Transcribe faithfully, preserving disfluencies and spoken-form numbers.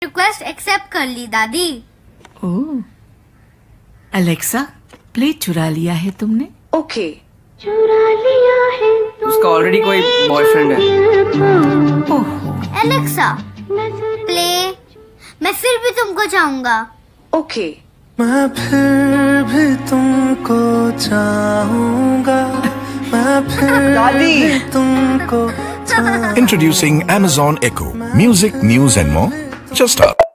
Request accept कर ली दादी। ओह, Alexa play चुरा लिया है तुमने। ओके। चुरा लिया है उसका ऑलरेडी कोई बॉयफ्रेंड है। ओहो, एलेक्सा प्ले मैं फिर भी तुमको चाहूंगा। ओके। मैं फिर भी तुमको चाहूंगा, मैं फिर भी तुमको चाहूंगा। Introducing Amazon Echo. Music, news and more. Just up.